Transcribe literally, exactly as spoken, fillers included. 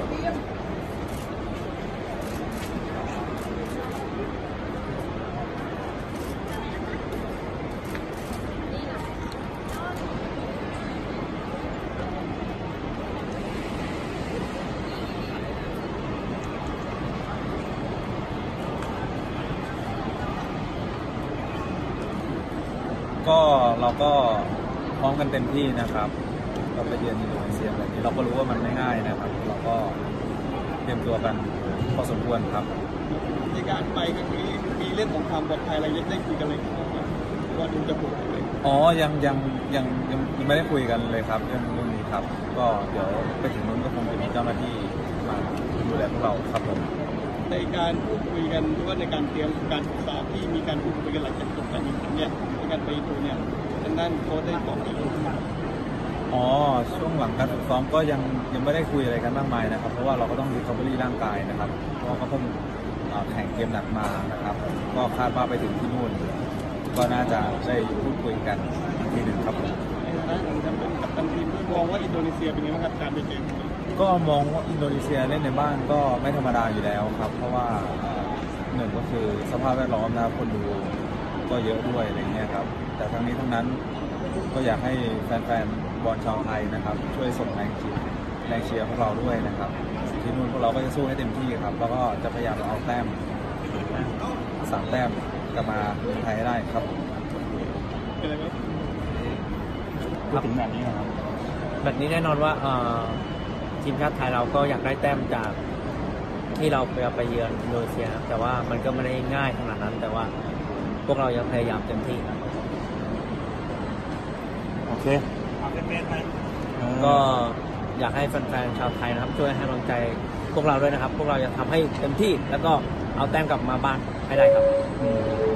ก็เราก็พร้อมกันเต็มที่นะครับเราไปเยือนอินโดนีเซียแบบนี้เราก็รู้ว่ามันไม่ง่ายนะครับเราก็เตรียมตัวกันพอสมควรครับในการไปครั้งนี้มีเรื่องของความปลอดภัยอะไรยังได้คุยกันเลยว่าดูจะปลอดภัยเลยอ๋อยังยังยังยังไม่ได้คุยกันเลยครับเรื่องเรื่องนี้ครับก็เดี๋ยวไปถึงนู้นก็คงจะมีเจ้าหน้าที่มาดูแลพวกเราครับผมในการพูดคุยกันหรือว่าในการเตรียมการศึกษาที่มีการพูดคุยกันหลังจากจบการยิงเนี่ยในการไปตัวเนี่ยทางด้านโค้ชได้บอกอะไรบ้างอ๋อช่วงหลังการฝึกซ้อมก็ยังยังไม่ได้คุยอะไรกันมากมายนะครับเพราะว่าเราก็ต้องรีคัฟเวอรี่ร่างกายนะครับเพราะก็เพิ่งแข่งเกมหนักมานะครับก็คาดว่าไปถึงที่นู่นก็น่าจะได้พูดคุยกันทีหนึ่งครับผมในฐานะของกัปตันทีมมองว่าอินโดนีเซียเป็นยังไงบ้างครับการไปเจอก็มองว่าอินโดนีเซียเล่นในบ้านก็ไม่ธรรมดาอยู่แล้วครับเพราะว่าหนึ่งก็คือสภาพแวดล้อมนะครับคนดูก็เยอะด้วยอะไรเงี้ยครับแต่ทั้งนี้ทั้งนั้นก็อยากให้แฟนๆบอลชาวไทยนะครับช่วยส่งแรงเชียร์แรงเชียร์พวกเราด้วยนะครับที่นู่นพวกเราก็จะสู้ให้เต็มที่ครับแล้วก็จะพยายามเอาแต้มสามแต้มกลับมาเมืองไทยให้ได้ครับพูดถึงแบบนี้นะครับแบบนี้แน่นอนว่าทีมชาติไทยเราก็อยากได้แต้มจากที่เราไปไปเยือนอินโดนีเซียแต่ว่ามันก็ไม่ได้ง่ายขนาดนั้นแต่ว่าพวกเรายังพยายามเต็มที่ครับโอเคก็อยากให้แฟนๆชาวไทยนะครับช่วยให้กำลังใจพวกเราด้วยนะครับพวกเราจะทำให้เต็มที่แล้วก็เอาแต้มกลับมาบ้านให้ได้ครับ